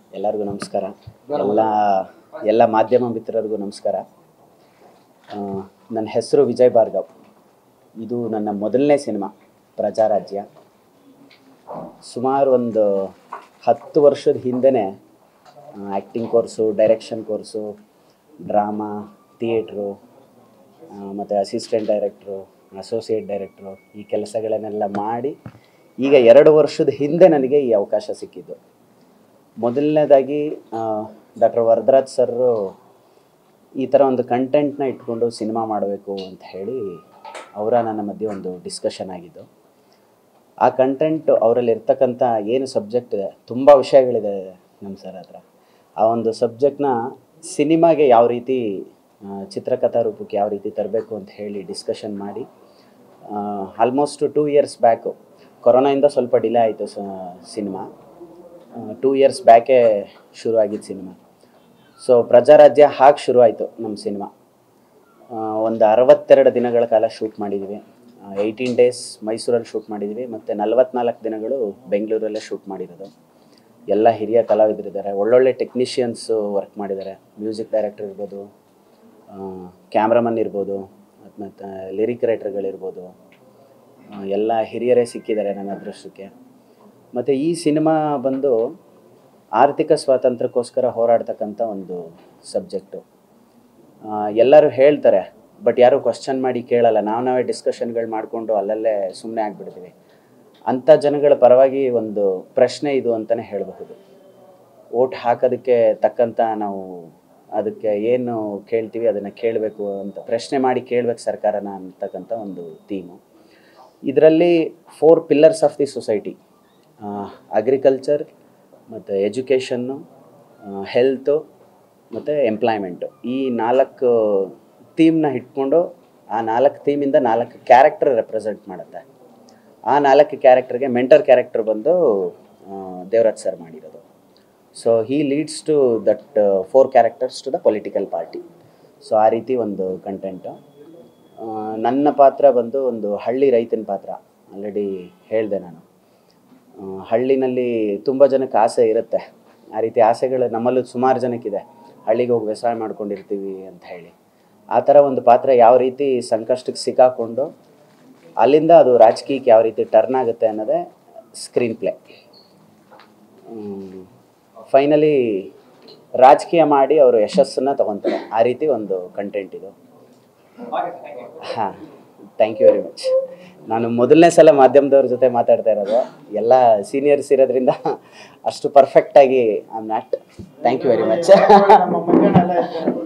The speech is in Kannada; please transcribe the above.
ಎಲ್ಲರಿಗೂ ನಮಸ್ಕಾರ. ಎಲ್ಲ ಮಾಧ್ಯಮ ಮಿತ್ರರಿಗೂ ನಮಸ್ಕಾರ. ನನ್ನ ಹೆಸರು ವಿಜಯಭಾರ್ಗವ್. ಇದು ನನ್ನ ಮೊದಲನೇ ಸಿನಿಮಾ ಪ್ರಜಾರಾಜ್ಯ. ಸುಮಾರು ಒಂದು 10 ವರ್ಷದ ಹಿಂದೆನೇ acting course, direction course, drama, theatre ಮತ್ತು ಅಸಿಸ್ಟೆಂಟ್ ಡೈರೆಕ್ಟ್ರು, ಅಸೋಸಿಯೇಟ್ ಡೈರೆಕ್ಟ್ರು ಈ ಕೆಲಸಗಳನ್ನೆಲ್ಲ ಮಾಡಿ ಈಗ 2 ವರ್ಷದ ಹಿಂದೆ ನನಗೆ ಈ ಅವಕಾಶ ಸಿಕ್ಕಿದ್ದು. ಮೊದಲನೇದಾಗಿ ಡಾಕ್ಟರ್ ವರದರಾಜ್ ಸರ್ರು ಈ ಥರ ಒಂದು ಕಂಟೆಂಟ್ನ ಇಟ್ಕೊಂಡು ಸಿನಿಮಾ ಮಾಡಬೇಕು ಅಂತ ಹೇಳಿ ನನ್ನ ಮಧ್ಯೆ ಒಂದು ಡಿಸ್ಕಷನ್ ಆಗಿದ್ದು. ಆ ಕಂಟೆಂಟ್ ಅವರಲ್ಲಿ ಇರ್ತಕ್ಕಂಥ ಏನು ಸಬ್ಜೆಕ್ಟ್ ಇದೆ, ತುಂಬ ವಿಷಯಗಳಿದೆ ನಮ್ಮ ಸರ್ ಹತ್ರ. ಆ ಒಂದು ಸಬ್ಜೆಕ್ಟ್ನ ಸಿನಿಮಾಗೆ ಯಾವ ರೀತಿ ಚಿತ್ರಕಥಾ ರೂಪಕ್ಕೆ ಯಾವ ರೀತಿ ತರಬೇಕು ಅಂತ ಹೇಳಿ ಡಿಸ್ಕಷನ್ ಮಾಡಿ ಆಲ್ಮೋಸ್ಟ್ 2 ಇಯರ್ಸ್ ಬ್ಯಾಕು, ಕೊರೋನಾಯಿಂದ ಸ್ವಲ್ಪ ಡಿಲೇ ಆಯಿತು ಸಿನಿಮಾ. 2 ಇಯರ್ಸ್ ಬ್ಯಾಕೇ ಶುರುವಾಗಿದ್ದು ಸಿನಿಮಾ. ಸೊ ಪ್ರಜಾರಾಜ್ಯ ಹಾಗೆ ಶುರುವಾಯಿತು ನಮ್ಮ ಸಿನಿಮಾ. ಒಂದು 62 ದಿನಗಳ ಕಾಲ ಶೂಟ್ ಮಾಡಿದ್ವಿ. 18 ಡೇಸ್ ಮೈಸೂರಲ್ಲಿ ಶೂಟ್ ಮಾಡಿದ್ವಿ ಮತ್ತು 44 ದಿನಗಳು ಬೆಂಗಳೂರಲ್ಲೇ ಶೂಟ್ ಮಾಡಿರೋದು. ಎಲ್ಲ ಹಿರಿಯ ಕಲಾವಿದರಿದ್ದಾರೆ, ಒಳ್ಳೊಳ್ಳೆ ಟೆಕ್ನಿಷಿಯನ್ಸು ವರ್ಕ್ ಮಾಡಿದ್ದಾರೆ. ಮ್ಯೂಸಿಕ್ ಡೈರೆಕ್ಟರ್ ಇರ್ಬೋದು, ಕ್ಯಾಮ್ರಾಮನ್ ಇರ್ಬೋದು, ಮತ್ತು ಲಿರಿಕ್ ರೈಟರ್ಗಳಿರ್ಬೋದು, ಎಲ್ಲ ಹಿರಿಯರೇ ಸಿಕ್ಕಿದ್ದಾರೆ ನನ್ನ ಅದೃಷ್ಟಕ್ಕೆ. ಮತ್ತು ಈ ಸಿನಿಮಾ ಬಂದು ಆರ್ಥಿಕ ಸ್ವಾತಂತ್ರ್ಯಕ್ಕೋಸ್ಕರ ಹೋರಾಡ್ತಕ್ಕಂಥ ಒಂದು ಸಬ್ಜೆಕ್ಟು. ಎಲ್ಲರೂ ಹೇಳ್ತಾರೆ, ಬಟ್ ಯಾರೂ ಕ್ವಶನ್ ಮಾಡಿ ಕೇಳಲ್ಲ. ನಾವೇ ಡಿಸ್ಕಷನ್ಗಳು ಮಾಡಿಕೊಂಡು ಅಲ್ಲಲ್ಲೇ ಸುಮ್ಮನೆ ಆಗಿಬಿಡ್ತೀವಿ. ಅಂಥ ಜನಗಳ ಪರವಾಗಿ ಒಂದು ಪ್ರಶ್ನೆ ಇದು ಅಂತಲೇ ಹೇಳಬಹುದು. ಓಟ್ ಹಾಕೋದಕ್ಕೆ ತಕ್ಕಂಥ ನಾವು ಅದಕ್ಕೆ ಏನು ಕೇಳ್ತೀವಿ ಅದನ್ನು ಕೇಳಬೇಕು ಅಂತ ಪ್ರಶ್ನೆ ಮಾಡಿ ಕೇಳಬೇಕು ಸರ್ಕಾರನ ಅಂತಕ್ಕಂಥ ಒಂದು ಥೀಮು. ಇದರಲ್ಲಿ 4 pillars of the society, agriculture ಮತ್ತು ಎಜುಕೇಷನ್ನು, ಹೆಲ್ತು ಮತ್ತು ಎಂಪ್ಲಾಯ್ಮೆಂಟು, ಈ 4 ಥೀಮ್ನ ಇಟ್ಕೊಂಡು ಆ 4 ಥೀಮಿಂದ 4 ಕ್ಯಾರೆಕ್ಟರ್ ರೆಪ್ರೆಸೆಂಟ್ ಮಾಡುತ್ತೆ. ಆ 4 ಕ್ಯಾರೆಕ್ಟರ್ಗೆ ಮೆಂಟರ್ ಕ್ಯಾರೆಕ್ಟರ್ ಬಂದು ದೇವರಾಜ್ ಸರ್ ಮಾಡಿರೋದು. So he leads to that 4 characters to the political party. So ಆ ರೀತಿ ಒಂದು ಕಂಟೆಂಟು. ನನ್ನ ಪಾತ್ರ ಬಂದು ಒಂದು ಹಳ್ಳಿ ರೈತನ ಪಾತ್ರ. ಆಲ್ರೆಡಿ ಹೇಳಿದೆ ನಾನು. ಹಳ್ಳಿನಲ್ಲಿ ತುಂಬ ಜನಕ್ಕೆ ಆಸೆ ಇರುತ್ತೆ. ಆ ರೀತಿ ಆಸೆಗಳು ನಮ್ಮಲ್ಲೂ ಸುಮಾರು ಜನಕ್ಕಿದೆ. ಹಳ್ಳಿಗೆ ಹೋಗಿ ವ್ಯವಸಾಯ ಮಾಡ್ಕೊಂಡಿರ್ತೀವಿ ಅಂತ ಹೇಳಿ. ಆ ಥರ ಒಂದು ಪಾತ್ರ ಯಾವ ರೀತಿ ಸಂಕಷ್ಟಕ್ಕೆ ಸಿಕ್ಕಾಕೊಂಡು ಅಲ್ಲಿಂದ ಅದು ರಾಜಕೀಯಕ್ಕೆ ಯಾವ ರೀತಿ ಟರ್ನ್ ಆಗುತ್ತೆ ಅನ್ನೋದೇ ಸ್ಕ್ರೀನ್ ಪ್ಲೇ. ಫೈನಲಿ ರಾಜಕೀಯ ಮಾಡಿ ಅವರು ಯಶಸ್ಸನ್ನು ತೊಗೊತಾರೆ. ಆ ರೀತಿ ಒಂದು ಕಂಟೆಂಟ್ ಇದು. ಹಾಂ, ಥ್ಯಾಂಕ್ ಯು ವೆರಿ ಮಚ್. ನಾನು ಮೊದಲನೇ ಸಲ ಮಾಧ್ಯಮದವ್ರ ಜೊತೆ ಮಾತಾಡ್ತಾ ಇರೋದು. ಎಲ್ಲ ಸೀನಿಯರ್ಸ್ ಇರೋದ್ರಿಂದ ಅಷ್ಟು ಪರ್ಫೆಕ್ಟಾಗಿ I am not. Thank you very much.